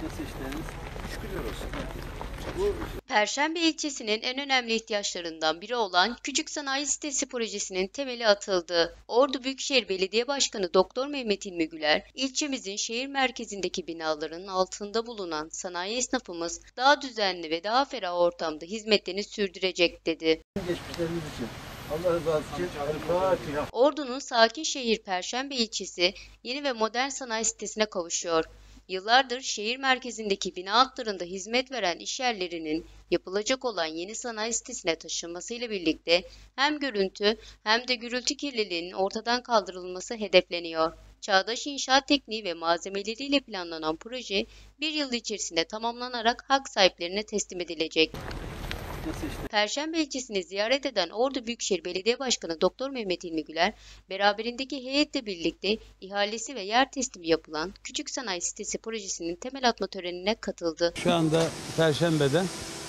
Nasıl işleriniz? Şükürler olsun. Bu Perşembe ilçesinin en önemli ihtiyaçlarından biri olan Küçük Sanayi Sitesi projesinin temeli atıldı. Ordu Büyükşehir Belediye Başkanı Doktor Mehmet İlmi Güler, ilçemizin şehir merkezindeki binaların altında bulunan sanayi esnafımız daha düzenli ve daha ferah ortamda hizmetlerini sürdürecek dedi. geçmişlerimiz için. Allah rızası için. Fatiha. Ordu'nun sakin şehir Perşembe ilçesi yeni ve modern sanayi sitesine kavuşuyor. Yıllardır şehir merkezindeki bina altlarında hizmet veren işyerlerinin yapılacak olan yeni sanayi sitesine taşınmasıyla birlikte hem görüntü hem de gürültü kirliliğinin ortadan kaldırılması hedefleniyor. Çağdaş inşaat tekniği ve malzemeleriyle planlanan proje bir yıl içerisinde tamamlanarak hak sahiplerine teslim edilecek. Nasıl işler? Perşembe ilçesini ziyaret eden Ordu Büyükşehir Belediye Başkanı Doktor Mehmet İlmi Güler, beraberindeki heyetle birlikte ihalesi ve yer teslimi yapılan Küçük Sanayi Sitesi projesinin temel atma törenine katıldı. Şu anda Perşembe'de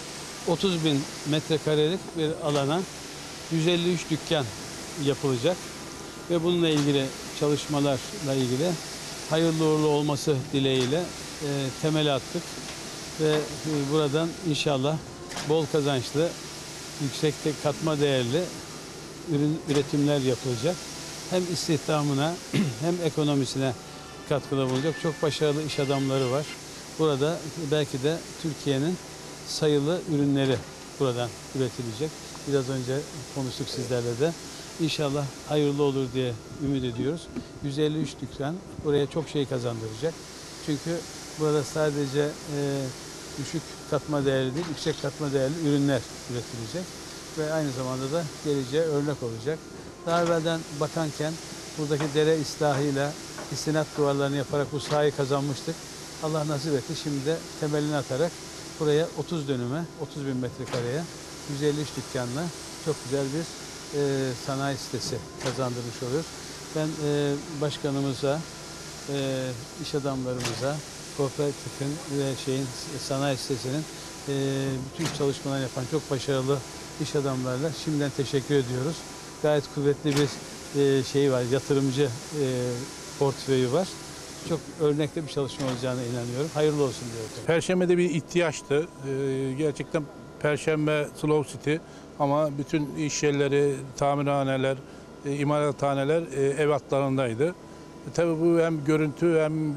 30 bin metrekarelik bir alana 153 dükkan yapılacak ve bununla ilgili çalışmalarla ilgili hayırlı uğurlu olması dileğiyle temel attık ve buradan inşallah bol kazançlı, yüksek katma değerli üretimler yapılacak. Hem istihdamına hem ekonomisine katkıda bulunacak çok başarılı iş adamları var. Burada belki de Türkiye'nin sayılı ürünleri buradan üretilecek. Biraz önce konuştuk sizlerle de. İnşallah hayırlı olur diye ümit ediyoruz. 153 dükkan buraya çok şey kazandıracak. Çünkü burada sadece düşük katma değerli değil, yüksek katma değerli ürünler üretilecek ve aynı zamanda da geleceğe örnek olacak. Daha evvelden bakanken buradaki dere ıslahıyla istinat duvarlarını yaparak bu sahayı kazanmıştık. Allah nasip etti. Şimdi de temelini atarak buraya 30 dönüme, 30 bin metrekareye 153 dükkanla çok güzel bir sanayi sitesi kazandırmış oluyoruz. Ben başkanımıza, iş adamlarımıza, kooperatifin ve sanayi sitesinin bütün çalışmalar yapan çok başarılı iş adamlarla şimdiden teşekkür ediyoruz. Gayet kuvvetli bir var, yatırımcı portföyü var. Çok örnekli bir çalışma olacağına inanıyorum. Hayırlı olsun diyorum. Perşembe'de bir ihtiyaçtı. Gerçekten Perşembe Slow City ama bütün iş yerleri, tamirhaneler, imalathaneler ev hatlarındaydı. Tabii bu hem görüntü hem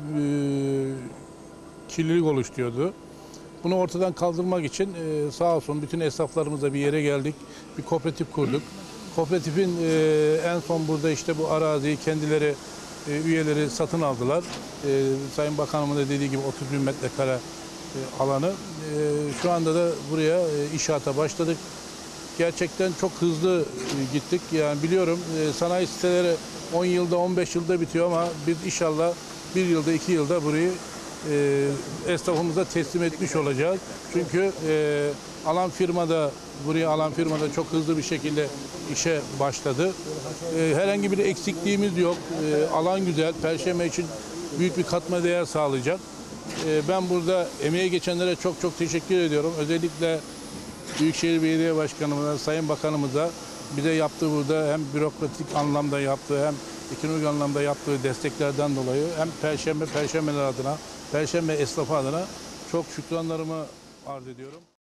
kirlilik oluşturuyordu. Bunu ortadan kaldırmak için sağ olsun bütün esnaflarımızla bir yere geldik. Bir kooperatif kurduk. Kooperatifin en son burada işte bu araziyi kendileri üyeleri satın aldılar. Sayın Bakanımın da dediği gibi 30 bin metrekare alanı. Şu anda da buraya inşaata başladık. Gerçekten çok hızlı gittik. Yani biliyorum sanayi siteleri 10 yılda 15 yılda bitiyor ama biz inşallah 1 yılda 2 yılda burayı esnafımıza teslim etmiş olacağız. Çünkü buraya alan firmada çok hızlı bir şekilde işe başladı. Herhangi bir eksikliğimiz yok. Alan güzel. Perşembe için büyük bir katma değer sağlayacak. Ben burada emeğe geçenlere çok çok teşekkür ediyorum. Özellikle Büyükşehir Belediye Başkanımıza, Sayın Bakanımıza bize yaptığı burada hem bürokratik anlamda yaptığı hem ekonomik anlamda yaptığı desteklerden dolayı hem Perşembeler adına, Perşembe esnafı adına çok şükranlarımı arz ediyorum.